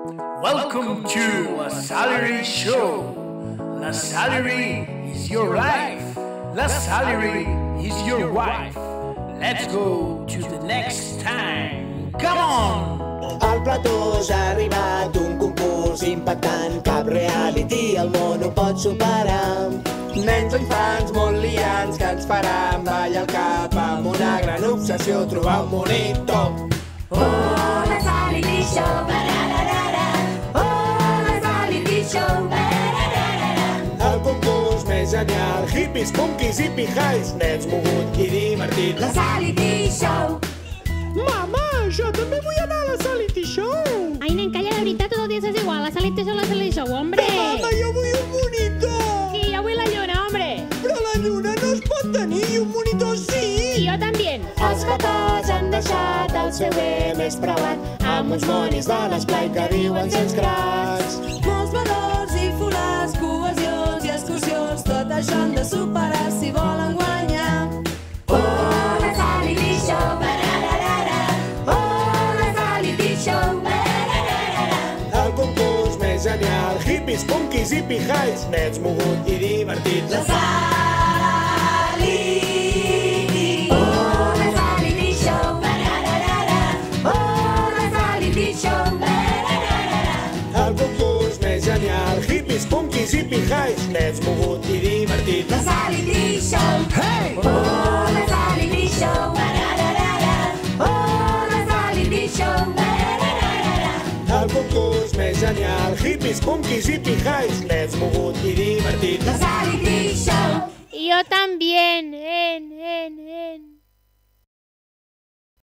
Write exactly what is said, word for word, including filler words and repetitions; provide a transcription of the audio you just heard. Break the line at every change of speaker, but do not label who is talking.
Welcome to a Sality Show. La Salary is your life. La Salary is your wife. Let's go to the next time. Come on!
Al plató s'ha arribat un concurs impactant, cap reality el món ho pot superar. Nens o infants molt liants que ens faran ballar el cap amb una gran obsessió trobar un monitor.
Oh, la Sality Show, ba-da-da-da-da. Oh, la Sality Show, ba-da-da-da-da.
El concurs més genial, hippies, punkis i pijais, nens mogut i divertit.
La Sality Show.
Mama, jo també vull anar a la Sality Show.
Ai, nen, calla, la veritat, tot el dia és igual. La Sality Show, la Sality Show, hombre.
Però, mama, jo vull un monitor.
Sí, jo vull la lluna, hombre.
Però la lluna no es pot tenir i un monitor sí.
I jo també.
Els petons han deixat el seu bé més preuat amb uns monis de l'esplai que diuen sents cracs.
Molts valors i fulars, cohesions i excursions, tot això han de superar si volen guanyar.
Oh, la Sality Show, ba-da-da-da-da. Oh, la Sality Show, ba-da-da-da-da.
El concurs més genial, hippies, punkis i pijais, nens mogut i divertit.
La Sality.
Oh, la Sality Show, ba-da-da-da-da. Oh, la Sality Show, ba-da-da-da-da.
El concurs més genial, hippies, punkis i pijais, nens mogut i divertit.
La Sality Show.
Hey!
Oh, la Sality Show, ba-da-da-da-da. Oh, la Sality Show, ba-da-da-da-da.
El concurs més genial, hippies, punkis i pijais, nens mogut i divertit.
La Sality Show.
Y yo también, en, en,